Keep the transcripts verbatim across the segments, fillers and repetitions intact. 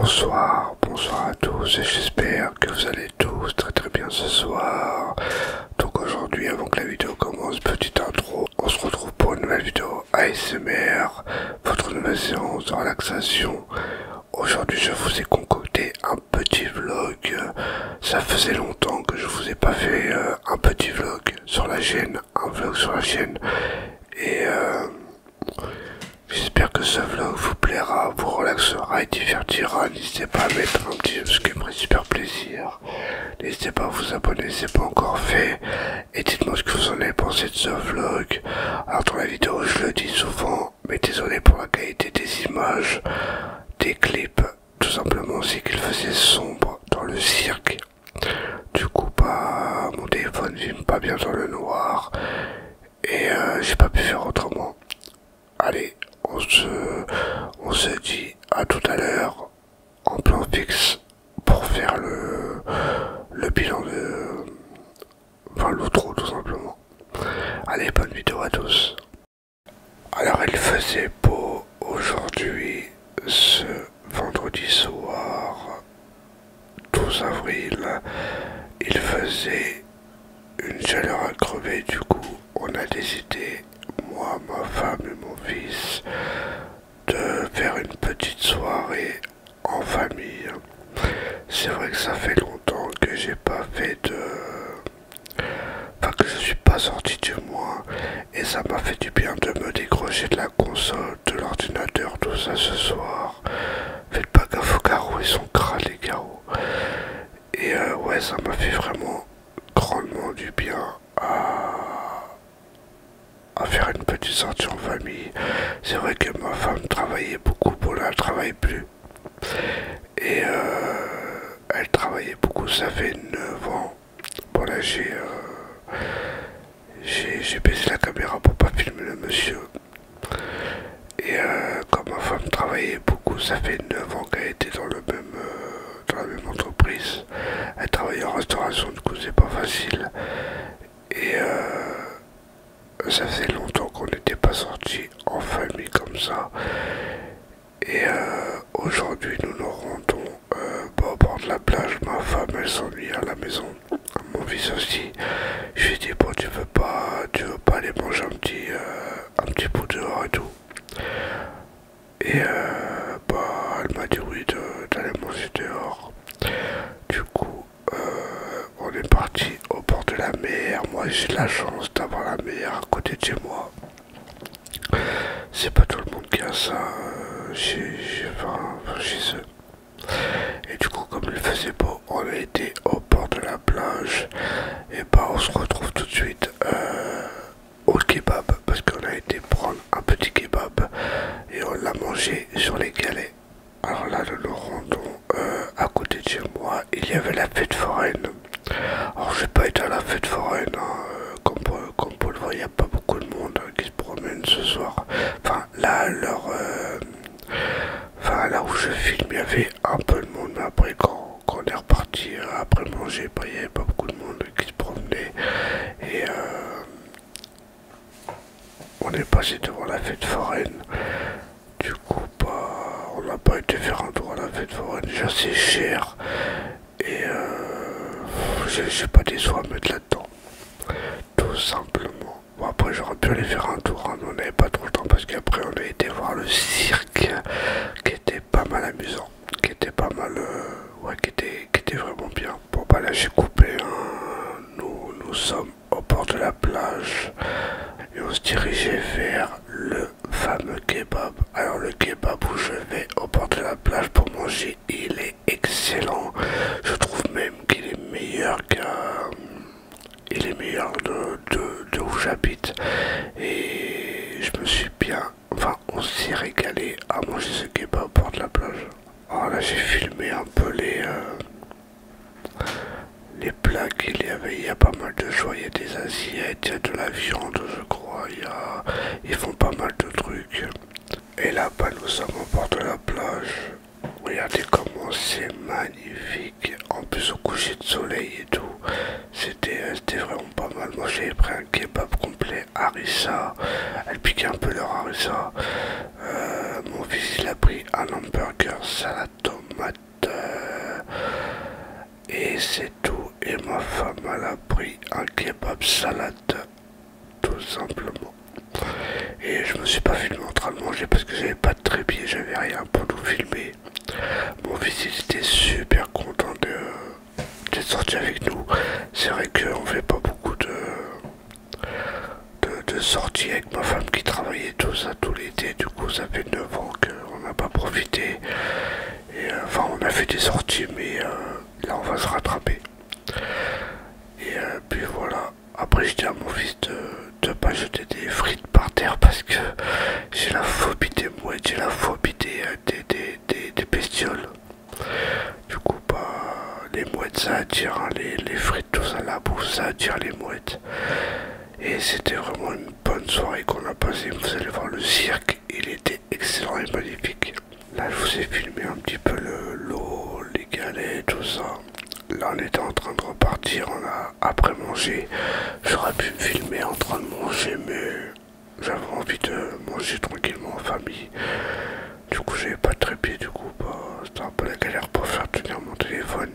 Bonsoir, bonsoir à tous et j'espère que vous allez tous très très bien ce soir. Donc aujourd'hui, avant que la vidéo commence, petite intro, on se retrouve pour une nouvelle vidéo A S M R, votre nouvelle séance de relaxation. Aujourd'hui je vous ai concocté un petit vlog, ça faisait longtemps que je vous ai pas fait euh, un petit vlog sur la chaîne, un vlog sur la chaîne et euh, j'espère que ce vlog vous plaira, vous relaxera et divertira. N'hésitez pas à mettre un petit, ce qui me ferait super plaisir. N'hésitez pas à vous abonner si c'est pas encore fait. Et dites-moi ce que vous en avez pensé de ce vlog. Alors dans la vidéo je le dis souvent, mais désolé pour la qualité des images, des clips. Tout simplement c'est qu'il faisait sombre dans le cirque. Du coup bah mon téléphone filme pas bien dans le noir. Et euh, j'ai pas pu faire autrement. Allez, on se, on se dit à tout à l'heure en plan fixe pour faire le, le bilan de, enfin l'outro tout simplement. Allez, bonne vidéo à tous. Alors il faisait beau aujourd'hui, ce vendredi soir, douze avril, il faisait une chaleur à crever, du coup on a décidé, moi, ma femme et mon fils, de faire une petite soirée en famille. C'est vrai que ça fait longtemps que j'ai pas fait de... Enfin que je suis pas sorti du moins et ça m'a fait du bien de me décrocher de la console, de l'ordinateur, tout ça ce soir. Faites pas gaffe aux carreaux, ils sont crades les carreaux. Et euh, ouais, ça m'a fait vraiment grandement du bien à... à faire une petite sortie en famille. C'est vrai que ma femme travaillait beaucoup, bon là elle travaille plus. Et euh, elle travaillait beaucoup, ça fait neuf ans. Bon là j'ai euh, j'ai baissé la caméra pour pas filmer le monsieur. Et euh, comme ma femme travaillait beaucoup, ça fait neuf ans qu'elle était dans le même euh, dans la même entreprise. Elle travaillait en restauration, du coup c'est pas facile. Et euh, ça faisait longtemps qu'on n'était pas sortis en famille comme ça. Et euh, aujourd'hui nous nous rendons euh, bah, au bord de la plage. Ma femme elle s'ennuie à la maison, mon fils aussi. Je lui ai dit bon, tu veux pas tu veux pas aller manger un petit euh, un petit bout dehors et tout. Et euh, bah elle m'a dit oui d'aller manger dehors. Du coup euh, on est parti au bord de la mer. Moi j'ai la chance d'avoir la mer à côté de chez moi. C'est pas tout le monde qui a ça euh, chez, chez, enfin, chez eux. Et du coup comme il faisait beau, on a été au bord de la plage. Et bah on se retrouve tout de suite euh, au kebab. Parce qu'on a été prendre un petit kebab et on l'a mangé sur les galets. Alors là nous nous rendons euh, à côté de chez moi. Il y avait la fête foraine. Alors j'ai pas été à la fête foraine hein. Comme, comme vous le voyez, il n'y a pas beaucoup de monde hein, qui se promène ce soir. Enfin là leur euh, enfin là où je filme il y avait un peu de monde, mais après quand, quand on est reparti euh, après manger, bah, il n'y avait pas beaucoup de monde qui se promenait. Et euh, on est passé devant la fête foraine. Du coup bah on n'a pas été faire un tour à la fête foraine, déjà c'est cher. Et euh, j'ai pas des sous à mettre là-dedans. Tout simplement. Bon après j'aurais pu aller faire un tour, hein, mais on n'avait pas trop le temps parce qu'après on a été voir le cirque qui était pas mal amusant, qui était pas mal, euh, ouais, qui était, qui était vraiment bien. Bon bah là j'ai coupé, hein. nous, nous sommes au bord de la plage et on se dirigeait vers le fameux kebab. Alors le kebab où je vais au bord de la plage pour manger, il est excellent. Je trouve même qu'il est meilleur qu'un... Il est meilleur de, de, de où j'habite. Et je me suis bien... Enfin, on s'est régalé à manger ce kebab au bord de la plage. Alors là, j'ai filmé un peu les... Euh, les plats qu'il y avait. Il y a pas mal de choix. Il y a des assiettes, il y a de la viande, je crois. Il y a... Ils font pas mal de trucs. Et là-bas, nous sommes au bord de la plage. Regardez comment c'est magnifique. En plus au coucher de soleil et tout. C'était vraiment pas mal. Moi j'avais pris un kebab complet harissa. Elle piquait un peu leur harissa. Euh, mon fils il a pris un hamburger salade tomate ma femme elle a pris un kebab salade, tout simplement. Et je me suis pas filmé en train de manger parce que j'avais pas de trépied, j'avais rien pour nous filmer. Mon fils il était super content de d'être sorti avec nous. C'est vrai qu'on fait pas beaucoup de, de, de sorties avec ma femme qui travaillait tout ça tout l'été. Du coup ça fait neuf ans qu'on n'a pas profité. Et euh, enfin on a fait des sorties mais euh, là on va se rattraper. Et euh, puis voilà. Après je dis à mon fils de de pas jeter des frites par terre parce que j'ai la phobie des mouettes, j'ai la phobie des, des, des, des, des bestioles. Du coup, bah, les mouettes ça attire, hein, les, les frites, tout ça, la bouffe ça attire les mouettes. Et c'était vraiment une bonne soirée qu'on a passée. Vous allez voir le cirque, il était excellent et magnifique. Là, je vous ai filmé un petit peu le l'eau, les galets, tout ça. Là, on était en train de repartir, on a après mangé. J'aurais pu me filmer en train de manger, mais j'avais envie de manger tranquillement en famille. Du coup, j'avais pas de trépied, du coup, bah, c'était un peu la galère pour faire tenir mon téléphone.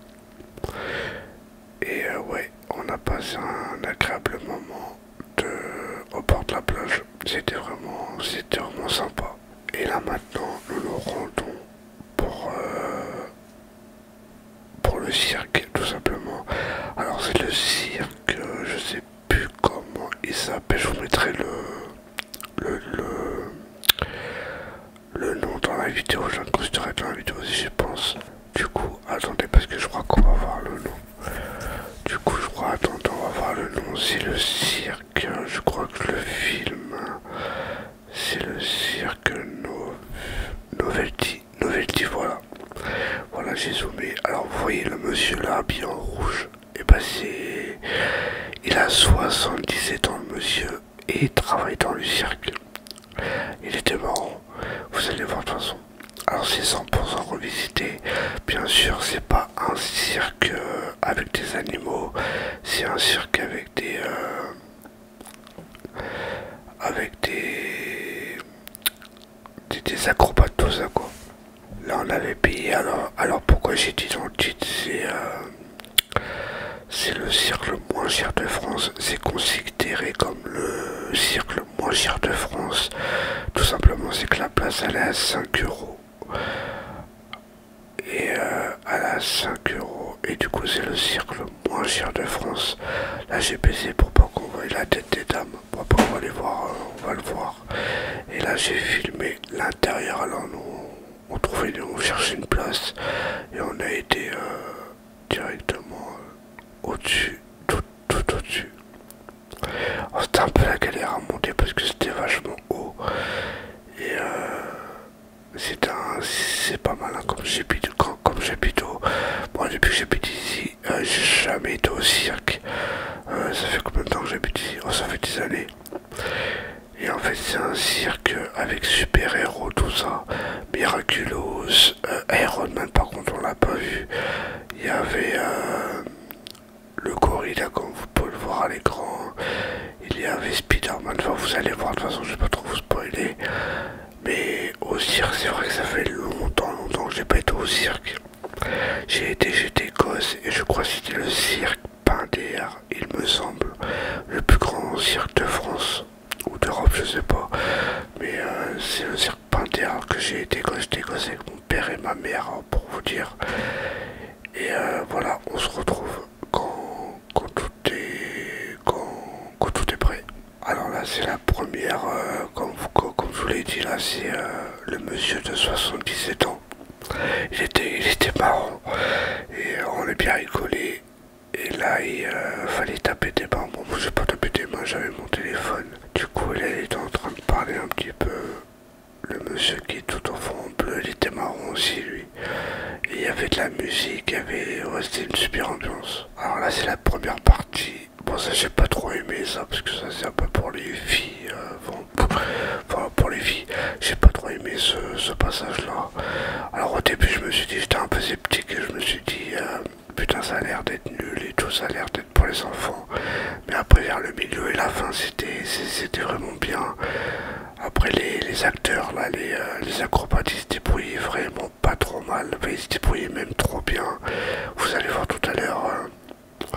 Et euh, ouais, on a passé un agréable moment de... au bord de la plage. C'était vraiment, c'était vraiment sympa. Et là, maintenant, nous nous rendons pour... Euh, pour le cirque tout simplement. Alors c'est le cirque, je sais plus comment il s'appelle, je vous mettrai le, le, le, le nom dans la vidéo, je l'incrusterai dans la vidéo si j'y pense. Du coup, attendez parce que je crois qu'on va voir le nom. Du coup, je crois, attendez, on va voir le nom, c'est le cirque, je crois que le film, c'est le cirque no, Novelty, Novelty, voilà. Voilà, j'ai zoomé. Alors, vous voyez le monsieur là, habillé en rouge. Et bah, c'est... Il a soixante-dix-sept ans, le monsieur. Et il travaille dans le cirque. Il était marrant. Vous allez voir de toute façon. Alors, c'est cent pour cent revisité. Bien sûr, c'est pas un cirque euh, avec des animaux. C'est un cirque avec des... Euh, avec des... Des, des acrobates, tout ça, quoi. Là on avait payé, alors, alors pourquoi j'ai dit dans le titre, c'est euh, c'est le cirque le moins cher de France, c'est considéré comme le cirque le moins cher de France, tout simplement c'est que la place elle est à cinq euros, et euh, elle est à cinq euros, et du coup c'est le cirque le moins cher de France. Là j'ai baissé pour pas qu'on voie la tête des dames, pour pas qu'on va les voir, euh, on va le voir, et là j'ai filmé l'intérieur, alors nous on trouvait, on cherchait une place et on a été euh, directement euh, au-dessus, tout, tout au-dessus. Oh, c'était un peu la galère à monter parce que c'était vachement haut et euh, c'est un, c'est pas mal hein, comme j'habite, comme, comme j'habite au, bon depuis que j'habite ici, euh, j'ai jamais été au cirque. Euh, ça fait combien de temps que j'habite ici? Oh, ça fait des années. Et en fait c'est un cirque avec super-héros, tout ça, Miraculous, euh, Iron Man par contre on l'a pas vu. Il y avait euh, le gorilla comme vous pouvez le voir à l'écran. Il y avait Spider-Man, enfin vous allez voir de toute façon je vais pas trop vous spoiler. Mais au cirque c'est vrai que ça fait longtemps longtemps que j'ai pas été au cirque. J'ai été, j'étais gosse et je crois que c'était le cirque Pinder, il me semble, le plus grand cirque de France. Ou d'Europe, je sais pas. Mais euh, c'est le cirque Pinder que j'ai été quand j'étais gosse avec mon père et ma mère, hein, pour vous dire. Et euh, voilà, on se retrouve quand, quand, tout est, quand, quand tout est prêt. Alors là, c'est la première, euh, comme, vous, comme je vous l'ai dit, là, c'est euh, le monsieur de soixante-dix-sept ans. Il était, il était marrant. Et euh, on a bien rigolé. Et là, il euh, fallait taper des mains. Bon, moi, j'ai pas tapé des mains, j'avais mon téléphone. Du coup, là, il était en train de parler un petit peu. Le monsieur qui est tout au fond en bleu, il était marrant aussi, lui. Et il y avait de la musique, il y avait... Ouais, c'était une super ambiance. Alors là, c'est la première partie. Bon, ça, j'ai pas trop aimé ça, parce que ça, c'est un peu pour les filles. Euh, bon, enfin, pour les filles, j'ai pas trop aimé ce, ce passage-là. Alors, au début, je me suis dit, j'étais un peu sceptique, et je me suis dit... Euh, putain ça a l'air d'être nul et tout, ça a l'air d'être pour les enfants. Mais après vers le milieu et la fin c'était c'était vraiment bien. Après les, les acteurs là, les, euh, les acrobates ils se débrouillaient vraiment pas trop mal. Enfin, ils se débrouillaient même trop bien. Vous allez voir tout à l'heure. Euh,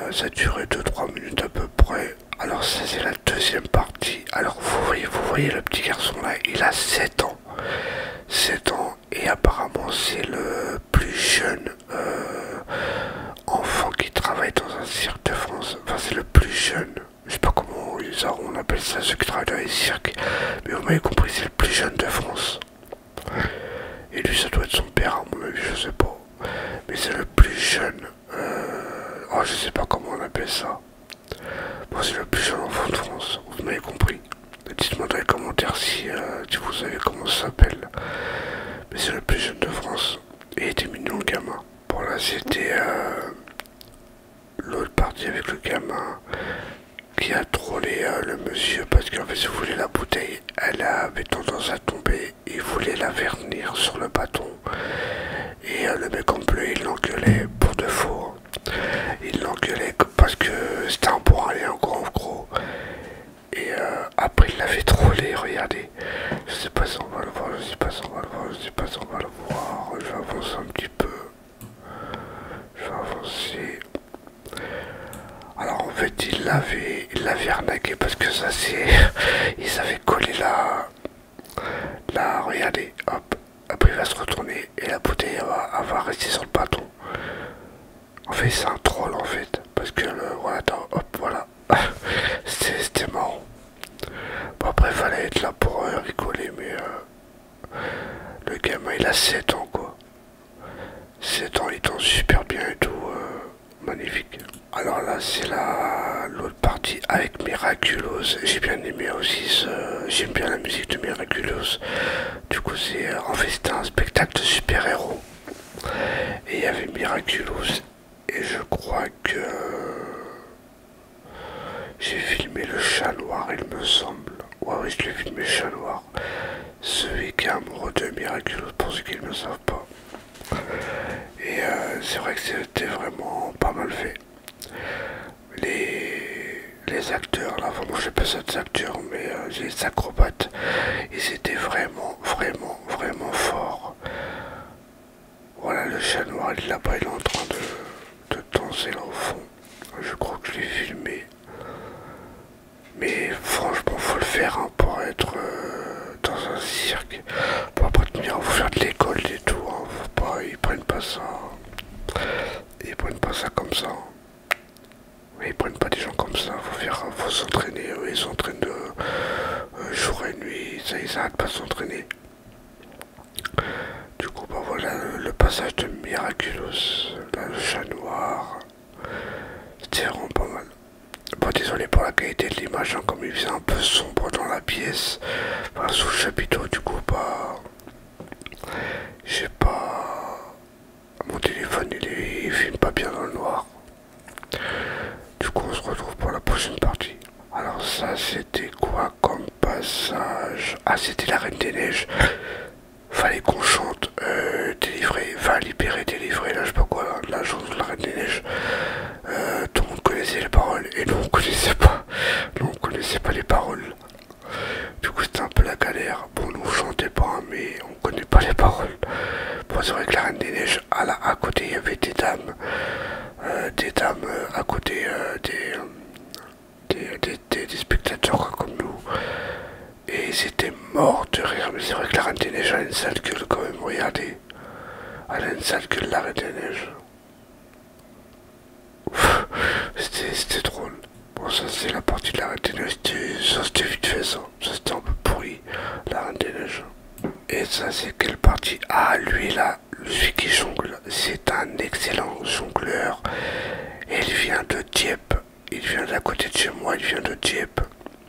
ça durait deux trois minutes à peu près. Alors ça c'est la deuxième partie. Alors vous voyez, vous voyez le petit garçon là, il a sept ans. sept ans et apparemment c'est le plus jeune euh, enfant qui travaille dans un cirque de France. Enfin c'est le plus jeune. Je sais pas comment on appelle ça, ceux qui travaillent dans les cirques. Mais vous m'avez compris, c'est le plus jeune de France. Et lui ça doit être son père à mon avis, je sais pas. Mais c'est le plus jeune. Euh... Oh je sais pas comment on appelle ça. Bon c'est le plus jeune enfant de France, vous m'avez compris. Dites-moi dans les commentaires si, euh, si vous savez comment ça s'appelle. Mais c'est le plus jeune de France. Et il était mignon le gamin. Bon là c'était euh, l'autre partie avec le gamin qui a trollé euh, le monsieur parce qu'en fait si vous voulez la bouteille elle avait tendance à tomber. Il voulait la vernir sur le bâton. Et euh, le mec en bleu il l'engueulait pour de faux. Il l'engueulait parce que c'était un bon rien quoi en gros. Et euh, après il l'avait trollé, regardez. Je sais pas si on va le voir, je sais pas si on va le voir, je sais pas si on va le voir. Je vais avancer un petit peu. Je vais avancer. Alors en fait il l'avait il l'avait arnaqué parce que ça c'est. Ils avaient collé la. Là regardez, hop. Après il va se retourner et la bouteille elle va, elle va rester sur le bâton. En fait c'est un troll en fait. Parce que le. Voilà, attends, hop, voilà. C'était marrant. Bon après il fallait être là pour euh, rigoler mais euh, le gamin il a sept ans quoi. sept ans il danse super bien et tout, euh, magnifique. Alors là c'est la l'autre partie avec Miraculous. J'ai bien aimé aussi ce. J'aime bien la musique de Miraculous. Du coup c'est. En fait c'était un spectacle de super héros. Et il y avait Miraculous. Et je crois que j'ai filmé le chat noir il me semble. Ouais oui je l'ai filmé le chat noir. Celui qui est amoureux de Miraculous pour ceux qui ne le savent pas. Et euh, c'est vrai que c'était vraiment pas mal fait. Les, les acteurs là, enfin moi je sais pas ça des acteurs mais euh, les acrobates, ils étaient vraiment, vraiment, vraiment forts. Voilà le chat noir il est là-bas, il est en train de, de danser là au fond. Je crois que je l'ai filmé. Mais franchement faut le faire hein, pour être euh, dans un cirque. Pour après venir vous faire de l'école et tout. Hein. Faut pas, ils prennent pas ça. Ils prennent pas ça comme ça. Mais ils prennent pas des gens comme ça. Faut faire, faut s'entraîner. Ils s'entraînent de euh, jour et nuit. Ça ils arrêtent pas de s'entraîner. Du coup bah voilà le, le passage de Miraculous. Là le chat noir. C'était vraiment pas mal. Bon désolé pour la qualité de l'image, hein, comme il faisait un peu sombre dans la pièce, enfin, sous le chapiteau, du coup bah j'ai pas. Mon téléphone il, est... il filme pas bien dans le noir. Du coup on se retrouve pour la prochaine partie. Alors ça c'était quoi comme passage? Ah c'était la Reine des Neiges. Fallait qu'on chante euh, délivrer, enfin libérer, délivrer, là je sais pas quoi, là, la chanson de la Reine des Neiges. Euh, tout le monde connaissait les paroles et nous on connaissait pas. Nous on connaissait pas les paroles. Du coup c'était un peu la galère. Bon nous on chantait pas hein, mais on connaît pas les paroles. Bon c'est vrai que la Reine des Neiges, à, la, à côté il y avait des dames. Euh, des dames euh, à côté euh, des, euh, des, des, des, des spectateurs quoi, comme nous. Et c'était mort de rire, mais c'est vrai que la Reine des Neiges a une sale gueule quand même, regardez. Elle a une sale gueule la Reine des Neiges. C'était drôle. Bon ça c'est la partie de la Reine des Neiges, ça c'était vite fait ça. Ça c'était un peu pourri, la Reine des Neiges. Et ça c'est quelle partie? Ah lui là, celui qui jongle, c'est un excellent jongleur. Et il vient de Dieppe. Il vient d'à côté de chez moi, il vient de Dieppe.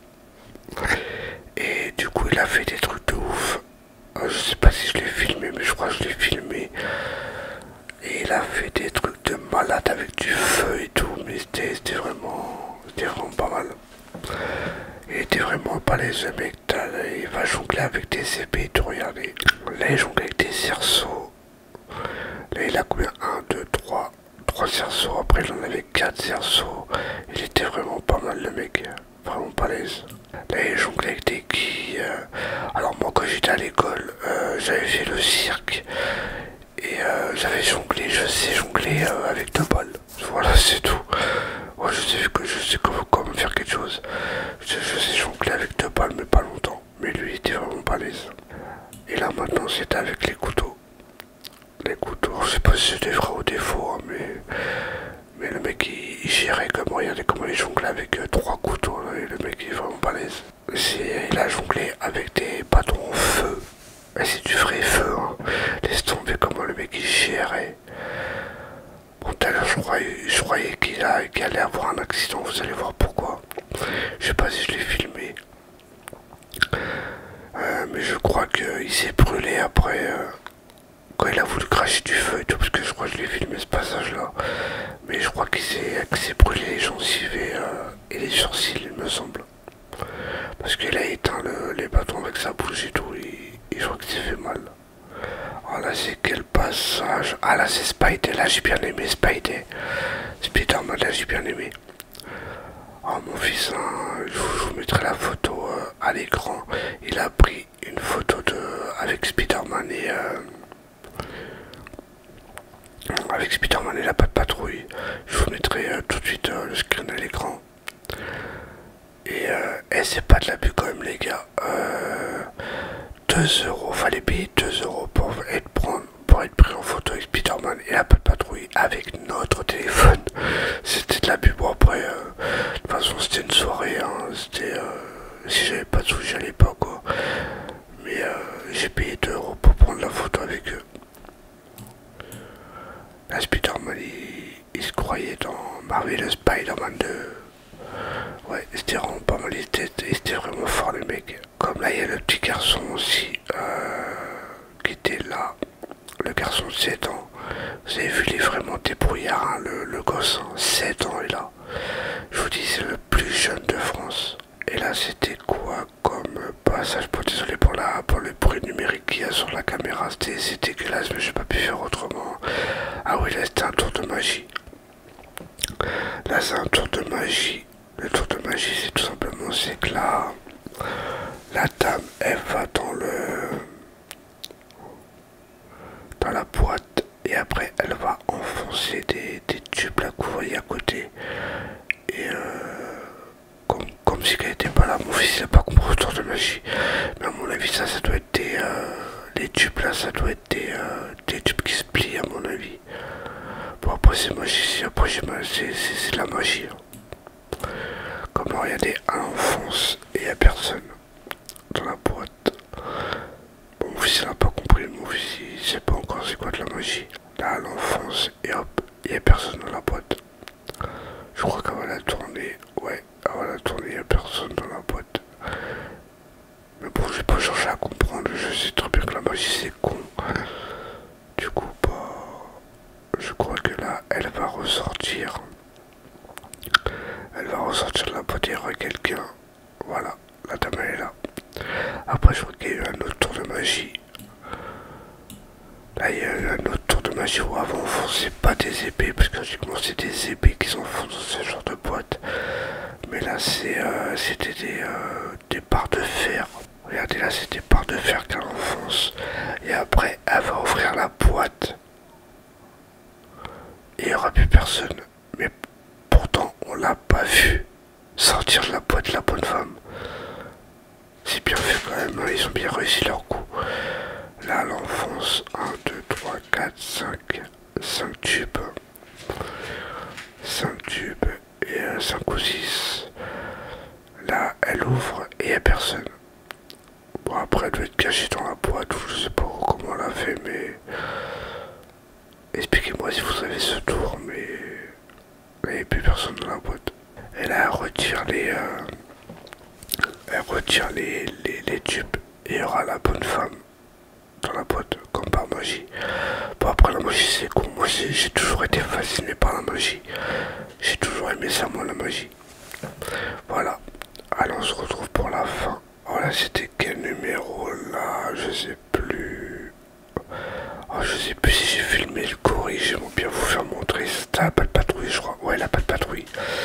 Et du coup il a fait des trucs de ouf. Euh, je sais pas si je l'ai filmé mais je crois que je l'ai filmé. Et il a fait des trucs de malade avec du feu et tout. Mais c'était vraiment, c'était vraiment pas mal. Il était vraiment pas les yeux mec. Il va jongler avec des épées et tout, regardez. Là il jongle avec des cerceaux. Là il a combien? un, deux, trois. trois cerceaux. Après il en avait quatre cerceaux. Il était vraiment pas mal le mec. Vraiment balèze. Là il jonglait avec des quilles. Alors moi quand j'étais à l'école, euh, j'avais fait le cirque. Et euh, j'avais jonglé, je sais jongler euh, avec deux balles. Voilà c'est tout. Moi je sais que je sais comment, comment faire quelque chose. Je, je sais jongler avec deux balles mais pas longtemps. Mais lui il était vraiment balèze. Et là maintenant c'était avec les couteaux. Les couteaux, je sais pas si c'était vrai ou des faux, hein, mais, mais le mec il, il gérait comme, regardez comment il jonglait avec euh, trois couteaux, là, et le mec il est vraiment balèze. Il a jonglé avec des bâtons en feu, et c'est du vrai feu, hein. Laisse tomber comment le mec il gérait. Bon, tout à l'heure je croyais, je croyais qu'il qu'il allait avoir un accident, vous allez voir pourquoi. Je sais pas si je l'ai filmé. Euh, mais je crois qu'il s'est brûlé après... Euh, quand il a voulu cracher du feu et tout, parce que je crois que je l'ai filmé ce passage là, mais je crois qu'il s'est brûlé les gencives et, euh, et les sourcils il me semble, parce qu'il a éteint le, les bâtons avec sa bouche et tout, et, et je crois qu'il s'est fait mal. Oh là c'est quel passage. Ah là c'est Spidey, là j'ai bien aimé Spidey, Spider-Man là j'ai bien aimé. Oh mon fils, hein, je, vous, je vous mettrai la photo euh, à l'écran, il a pris une photo de avec Spider-Man et... Euh, avec Spider-Man et la patte patrouille. Je vous mettrai euh, tout de suite euh, le screen à l'écran. Et, euh, et c'est pas de l'abus quand même les gars. Euh, deux euros, fallait payer deux euros pour être, prendre, pour être pris en photo avec Spider-Man et la patte patrouille avec notre téléphone. C'était de l'abus. Bon après, euh, de toute façon c'était une soirée. Hein, c'était, euh, si j'avais pas de sous j'allais pas quoi. Mais euh, j'ai payé deux euros pour prendre la photo avec eux. La Spider-Man, il, il se croyait dans Marvel Spider-Man deux. Ouais, c'était vraiment pas mal, il était, il était vraiment fort le mec. Comme là, il y a le petit garçon aussi, euh, qui était là. Le garçon de sept ans. Vous avez vu, il est vraiment débrouillard, hein, le, le gosse. Hein, sept ans, il a. Je vous dis, c'est le plus jeune de France. Et là, c'était quoi comme passage? Bon, désolé pour, la, pour le bruit numérique qu'il y a sur la caméra. C'était dégueulasse, mais j'ai pas pu faire autrement. Ah oui, là, c'était un tour de magie. Là, c'est un tour de magie. Le tour de magie, c'est tout simplement, c'est que là, la dame, elle va dans le... dans la boîte. Et après, elle va enfoncer des, des tubes là que vous voyez à côté. Et euh... Comme, comme si elle n'était pas là, mon fils n'a pas compris le tour de magie. Mais à mon avis, ça, ça doit être des... Euh, les tubes là, ça doit être des, euh, des tubes qui se plient à mon avis. Bon après c'est magie, après c'est de la magie. Hein. Comme là, regardez, elle enfonce et il n'y a personne dans la boîte. Bon, mon fils n'a pas compris, mon fils il sait pas encore c'est quoi de la magie. Là elle enfonce et hop, il n'y a personne dans la boîte. Je crois qu'elle va la tourner, ouais. Alors la tournée, il n'y a personne dans la boîte. Mais bon, j'ai pas cherché à comprendre. Je sais très bien que la magie c'est con. Du coup, bah, je crois que là, elle va ressortir. Elle va ressortir de la boîte et il y aura quelqu'un. Voilà, la dame elle est là. Après, je crois qu'il y a eu un autre tour de magie. Là, il y a eu un autre tour de magie où avant, on fonçait pas des épées. Parce que logiquement, c'est des épées qui s'enfoncent dans ce genre de boîte. Mais là, c'était euh, des, euh, des barres de fer. Regardez, là, c'est des barres de fer qu'elle enfonce. Et après, elle va ouvrir la boîte. Et il n'y aura plus personne. Mais pourtant, on l'a pas vu sortir de la boîte, la bonne femme. C'est bien fait quand même, hein, ils ont bien réussi leur coup. Là, elle enfonce un, deux, trois, quatre, cinq, cinq tubes. cinq tubes et euh, cinq ou six. Là, elle ouvre et il n'y a personne. Bon, après, elle doit être cachée dans la boîte, ou je sais pas comment elle a fait, mais... Expliquez-moi si vous savez ce tour, mais... Il n'y a plus personne dans la boîte. Et là, elle retire les... Euh... Elle retire les, les, les tubes, et il y aura la bonne femme dans la boîte, comme par magie. Bon, après, la magie, c'est con. Moi, j'ai toujours été fasciné par la magie. J'ai toujours aimé ça, moi, la magie. Voilà. Alors, on se retrouve pour la fin. Voilà, c'était quel numéro là? Je sais plus. Oh, je sais plus si j'ai filmé le gorille. J'aimerais bien vous faire montrer. C'était la patte patrouille, je crois. Ouais, la patte patrouille.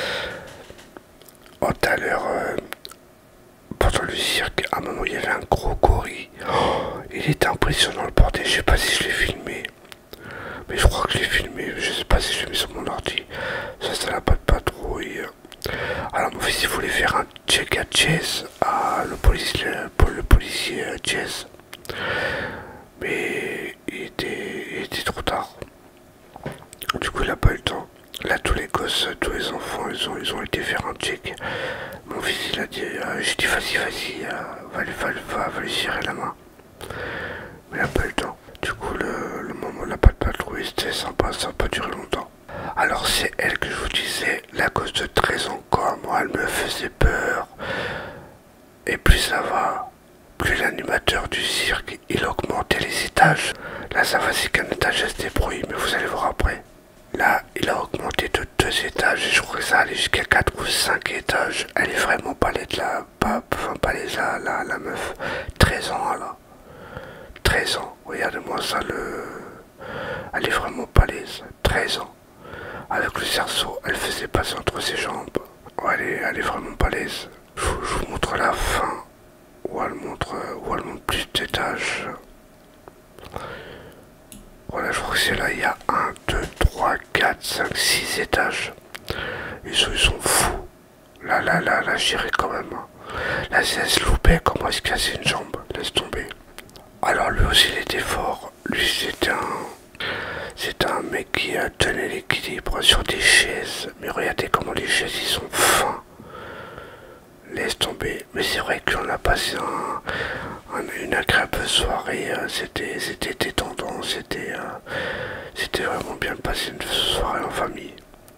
Oh, tout à l'heure, euh, pendant le cirque, à un moment, il y avait un gros gorille. Oh, il était impressionnant le bordel. Je sais pas si je l'ai filmé. Mais je crois que je l'ai filmé. Je sais pas si je l'ai mis sur mon ordi. Ça, c'est la patte patrouille. bruit. Alors mon fils il voulait faire un check à Chase, à le, police, le, le policier Chase, mais il était, il était trop tard. Du coup il a pas eu le temps. Là tous les gosses, tous les enfants ils ont, ils ont été faire un check. Mon fils il a dit, euh, j'ai dit vas-y vas-y, euh, va, va, va, va lui serrer la main. Mais il a pas eu le temps. Du coup le, le moment de la patte patrouille c'était sympa, ça n'a pas duré longtemps. Alors c'est elle que je vous disais, la gosse de treize ans quoi, moi elle me faisait peur. Et plus ça va, plus l'animateur du cirque il augmentait les étages. Là ça va, c'est qu'un étage elle se débrouille, mais vous allez voir après. Là il a augmenté de deux étages et je crois que ça allait jusqu'à quatre ou cinq étages. Elle est vraiment balèze là, pas, enfin balèze là, la, la meuf. treize ans là. treize ans, regardez-moi ça le... Elle est vraiment balèze, treize ans. Avec le cerceau, elle faisait passer entre ses jambes. Oh, elle, est, elle est vraiment balèze. Je, je vous montre la fin, où elle montre, où elle montre plus d'étages. Voilà, je crois que c'est là, il y a un, deux, trois, quatre, cinq, six étages. Ils sont, ils sont fous. Là, là, là, là, j'irai quand même. Là, si elle se loupait, comment est-ce casser une jambe? Laisse tomber. Alors lui aussi, il était fort. Lui, c'était un... C'est un mec qui a tenu l'équilibre sur des chaises. Mais regardez comment les chaises ils sont fins. Laisse tomber. Mais c'est vrai qu'on a passé un, un, une agréable soirée. C'était c'était détendant. C'était euh, c'était vraiment bien de passer une soirée en famille.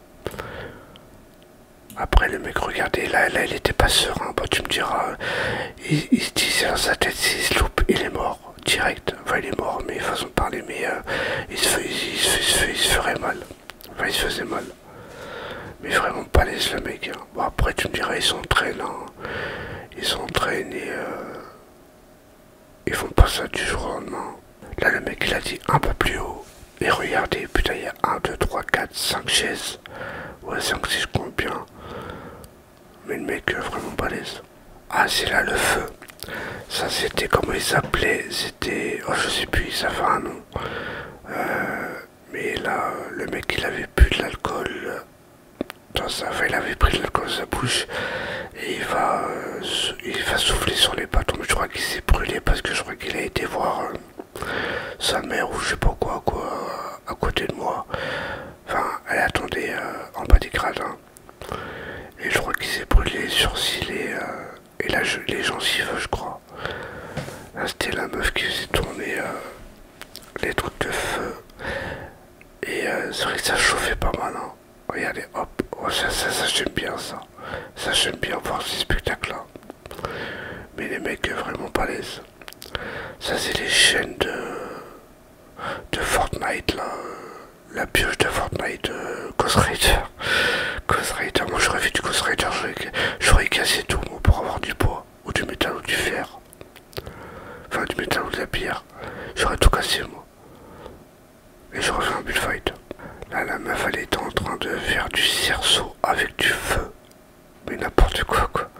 Après le mec, regardez, là, là il était pas serein. Bah, tu me diras, il, il se disait dans sa tête, s'il se loupe, il est mort. Direct, enfin il est mort, mais façon de parler, mais euh, il, se, il, il, se, il, se, il se ferait mal. Enfin il se faisait mal. Mais vraiment pas l'aise le mec. Hein. Bon après tu me dirais ils s'entraînent. Hein. Ils s'entraînent et euh, ils font pas ça du jour au lendemain. Là le mec il a dit un peu plus haut. Et regardez, putain il y a un, deux, trois, quatre, cinq chaises. Ouais cinq, six je compte bien. Mais le mec euh, vraiment pas l'aise. Ah c'est là le feu. Ça c'était comment ils s'appelaient, c'était, oh je sais plus, ça fait un nom. Euh, mais là, le mec il avait bu de l'alcool dans sa, enfin, il avait pris de l'alcool dans sa bouche et il va, euh, il va souffler sur les bâtons. Mais je crois qu'il s'est brûlé parce que je crois qu'il a été voir euh, sa mère ou je sais pas quoi, quoi, à côté de moi. Enfin, elle attendait euh, en bas des gradins. Et je crois qu'il s'est brûlé les sourcils et, euh, et là, je, les gencives, je crois. Là, c'était la meuf qui faisait tourner euh, les trucs de feu. Et euh, c'est vrai que ça chauffait pas mal. Hein. Regardez, hop. Oh, ça, ça, ça j'aime bien ça. Ça, j'aime bien voir ces spectacles-là. Mais les mecs, vraiment pas l'aise. Ça, c'est les chaînes de, de Fortnite, là. La pioche de Fortnite, euh, Ghost Rider. Ghost Rider, moi j'aurais fait du Ghost Rider, j'aurais cassé tout moi, pour avoir du bois, ou du métal ou du fer. Enfin du métal ou de la pierre. J'aurais tout cassé moi. Et j'aurais fait un bullfight. Là la meuf elle était en train de faire du cerceau avec du feu. Mais n'importe quoi quoi.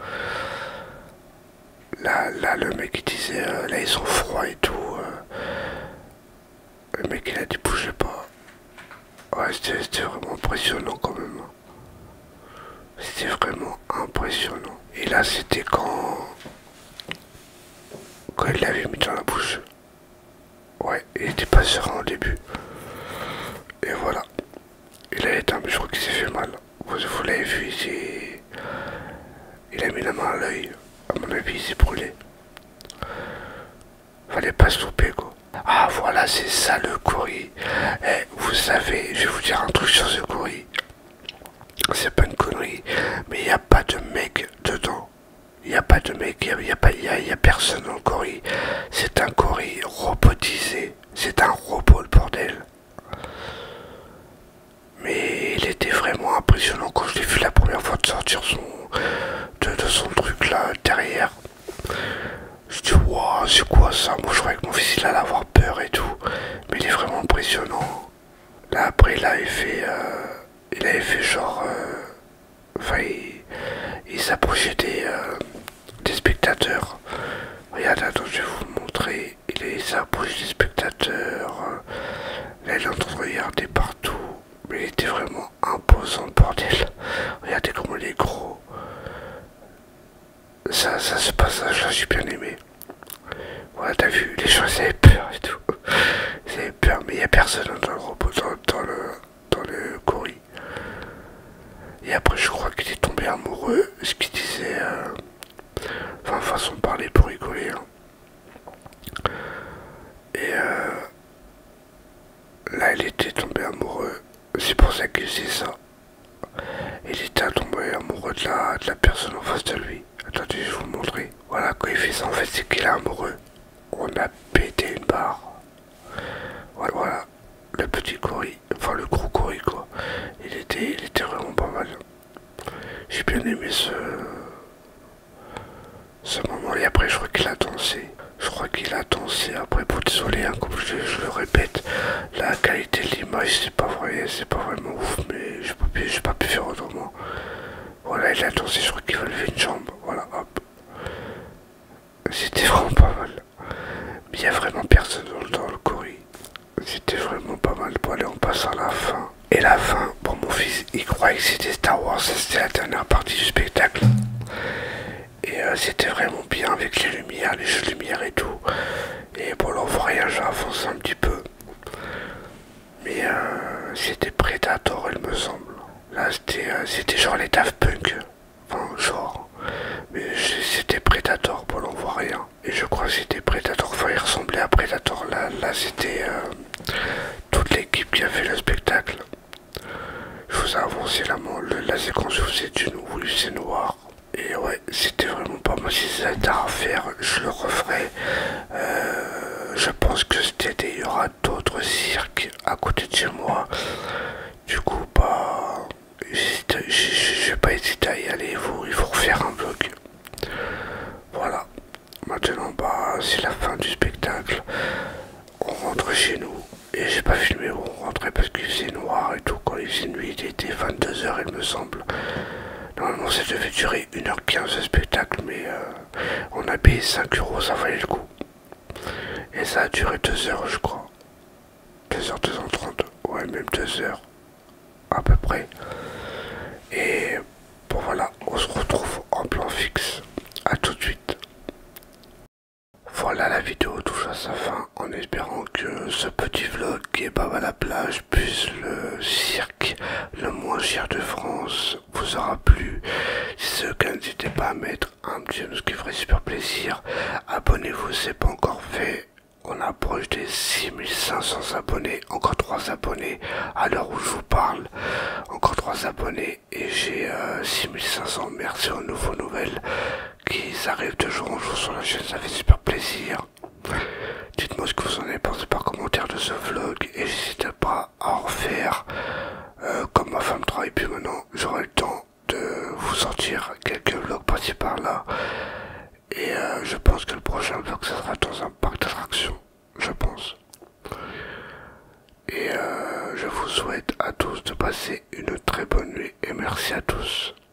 Là, là le mec il disait, euh, là ils sont froids et tout. Euh. Le mec il a dit bougez pas. Ouais, c'était vraiment impressionnant quand même. C'était vraiment impressionnant. Et là, c'était quand... Quand il l'avait mis dans la bouche. Ouais, il était pas serein au début. Et voilà. Il a éteint, mais je crois qu'il s'est fait mal. Vous, vous l'avez vu, il Il a mis la main à l'œil. À mon avis, il s'est brûlé. Fallait pas se louper, quoi. Ah voilà, c'est ça le courrier. Eh, vous savez, je vais vous dire un truc sur ce courrier. C'est pas une connerie, mais il n'y a pas de mec dedans. Il n'y a pas de mec, il n'y a, y a, pas, y a, y a personne dans le courrier. C'est un courrier robotisé. C'est un robot, le bordel. Mais il était vraiment impressionnant quand je l'ai vu la première fois de sortir son, de, de son truc là derrière. Je dis waouh, c'est quoi ça? Moi je croyais que mon fils il allait avoir peur et tout, mais il est vraiment impressionnant. Là après il avait fait, euh, il avait fait genre, euh, enfin il, il s'approchait des, euh, des spectateurs. Regardez, attends, je vais vous montrer. Il, il s'approchait des spectateurs. Là il est en train de regarder partout, mais il était vraiment imposant le bordel. Regardez comment ça, ça ce passage là j'ai bien aimé. Voilà, t'as vu, les gens ils avaient peur et tout. Ils avaient peur, mais il n'y a personne dans le robot, dans, dans le dans le courrier. Et après je crois qu'il est tombé amoureux, ce qu'il disait, euh, enfin façon de parler pour rigoler. Hein. Et euh, là il était tombé amoureux, c'est pour ça qu'il faisait ça. Il était tombé amoureux de la, de la personne en face de lui. Attendez, je vais vous montrer. Voilà, quand il fait ça, en fait, c'est qu'il est amoureux. On a pété une barre. Voilà, voilà. Le petit Cory, enfin le gros Cory, quoi. Il était, il était vraiment pas mal. J'ai bien aimé ce, ce moment. Et après, je crois qu'il a dansé. Je crois qu'il a dansé. Après, pour désolé, hein, comme je, je le répète, la qualité de l'image, c'est pas vrai, c'est pas vraiment ouf, mais j'ai pas pu, j'ai pas pu faire autrement. Voilà, il a dansé, je crois qu'il va lever une jambe. Voilà, hop. C'était vraiment pas mal. Mais il y a vraiment personne dans le, dans le Cory. C'était vraiment pas mal. Bon, allez, on passe à la fin. Et la fin, pour mon fils, il croyait que c'était Star Wars, c'était la dernière partie du spectacle. Et euh, c'était vraiment bien avec les lumières, les jeux de lumière et tout. Et bon, là, on voit rien, j'ai avancé un petit peu. Mais euh, c'était Predator, il me semble. Là, c'était euh, c'était genre les Daft Punk. Enfin, genre. Mais c'était Predator, bon, là, on voit rien. Et je crois que c'était Predator, enfin, il ressemblait à Predator. Là, là c'était euh, toute l'équipe qui a fait le spectacle. Je vous ai avancé la, le, la séquence, je vous ai dit, oui, c'est noir. Et ouais, c'était vraiment pas mal. Si c'était à refaire, je le referai. Euh, je pense que cet été, il y aura d'autres cirques à côté de chez moi. Du coup, bah, je vais pas hésiter à y aller. Il faut, il faut refaire un vlog. Voilà. Maintenant, bah, c'est la fin du spectacle. On rentre chez nous. Et j'ai pas filmé où on rentrait parce qu'il faisait noir et tout. Quand il faisait nuit, il était vingt-deux heures, il me semble. Normalement, ça devait durer une heure quinze le spectacle, mais euh, on a payé cinq euros, ça valait le coup. Et ça a duré deux heures, je crois. deux heures, deux heures trente, ouais, même deux heures, à peu près. Et bon, voilà, on se retrouve en plan fixe. À tout de suite. Voilà, la vidéo touche à sa fin en espérant que ce petit vlog kebab à la plage plus le cirque le moins cher de France vous aura plu. Si c'est le cas, n'hésitez pas à mettre un petit j'aime, ce qui ferait super plaisir. Abonnez-vous, c'est pas encore fait. On approche des six mille cinq cents abonnés, encore trois abonnés à l'heure où je vous parle, encore trois abonnés et j'ai euh, six mille cinq cents. Merci aux nouveaux nouvelles qui arrivent de jour en jour sur la chaîne, ça fait super plaisir. Dites-moi ce que vous en avez pensé par commentaire de ce vlog et n'hésitez pas à en refaire. Euh, comme ma femme travaille plus maintenant, j'aurai le temps de vous sortir quelques vlogs par-ci par-là. Et euh, je pense que le prochain vlog ça sera dans un parc d'attractions, je pense. Et euh, je vous souhaite à tous de passer une très bonne nuit et merci à tous.